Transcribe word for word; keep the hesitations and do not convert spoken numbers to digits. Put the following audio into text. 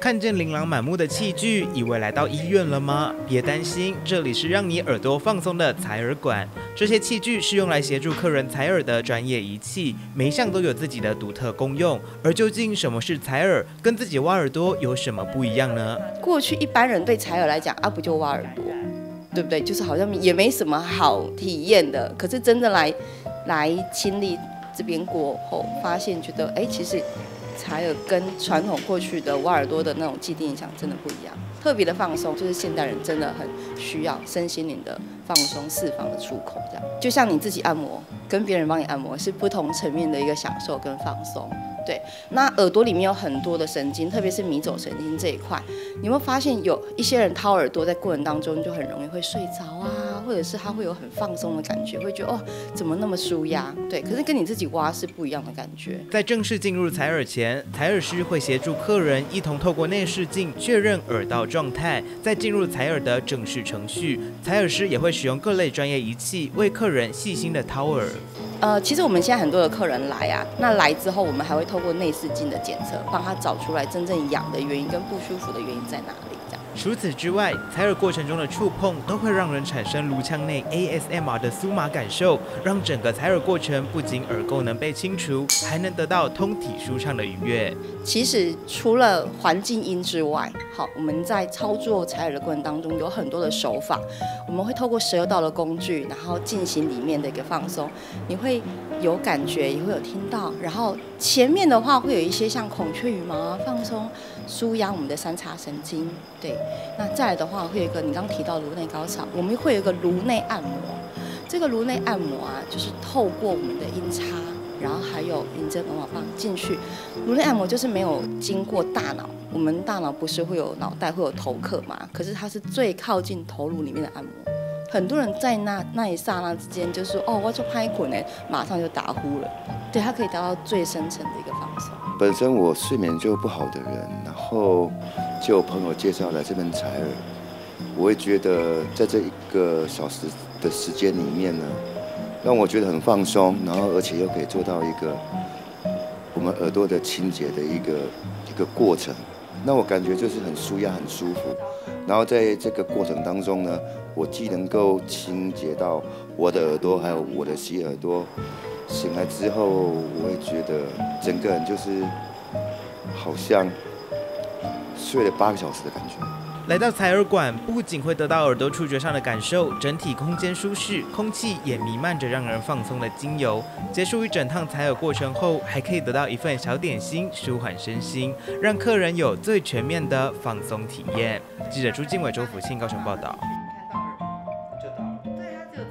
看见琳琅满目的器具，以为来到医院了吗？别担心，这里是让你耳朵放松的采耳馆。这些器具是用来协助客人采耳的专业仪器，每一项都有自己的独特功用。而究竟什么是采耳，跟自己挖耳朵有什么不一样呢？ 过去一般人对采耳来讲啊，不就挖耳朵，对不对？就是好像也没什么好体验的。可是真的来来亲历这边过后，发现觉得哎，其实采耳跟传统过去的挖耳朵的那种既定印象真的不一样，特别的放松，就是现代人真的很需要身心灵的放松释放的出口，这样就像你自己按摩，跟别人帮你按摩是不同层面的一个享受跟放松。对，那耳朵里面有很多的神经，特别是迷走神经这一块，你有没有发现有一些人掏耳朵在过程当中就很容易会睡着啊，或者是他会有很放松的感觉，会觉得哦怎么那么舒压？对，可是跟你自己挖是不一样的感觉。 在正式进入采耳前，采耳师会协助客人一同透过内视镜确认耳道状态，再进入采耳的正式程序。采耳师也会使用各类专业仪器为客人细心的掏耳。 呃，其实我们现在很多的客人来啊，那来之后我们还会透过内视镜的检测，帮他找出来真正痒的原因跟不舒服的原因在哪里。这样。 除此之外，采耳过程中的触碰都会让人产生颅腔内 A S M R 的酥麻感受，让整个采耳过程不仅耳垢能被清除，还能得到通体舒畅的愉悦。 其实除了环境音之外，好，我们在操作采耳的过程当中有很多的手法，我们会透过舌道的工具，然后进行里面的一个放松，你会有感觉，也会有听到。然后前面的话会有一些像孔雀羽毛啊放松，舒压我们的三叉神经。对，那再来的话会有一个你刚刚提到颅内高潮，我们会有一个颅内按摩。这个颅内按摩啊，就是透过我们的音叉，然后还有银针耳瓦棒进去。颅内按摩就是没有经过大脑，我们大脑不是会有脑袋会有头壳嘛？可是它是最靠近头颅里面的按摩。很多人在那那一刹那之间就说哦，我就拍捆呢，马上就打呼了。对，它可以达到最深层的一个放松。 本身我睡眠就不好的人，然后就有朋友介绍来这边采耳，我会觉得在这一个小时的时间里面呢，让我觉得很放松，然后而且又可以做到一个我们耳朵的清洁的一个一个过程。那我感觉就是很舒压、很舒服。然后在这个过程当中呢，我既能够清洁到我的耳朵，还有我的洗耳朵。醒来之后，我会觉得整个人就是好像睡了八个小时的感觉。 来到采耳馆，不仅会得到耳朵触觉上的感受，整体空间舒适，空气也弥漫着让人放松的精油。结束一整趟采耳过程后，还可以得到一份小点心，舒缓身心，让客人有最全面的放松体验。记者朱经纬、周福庆高雄报道。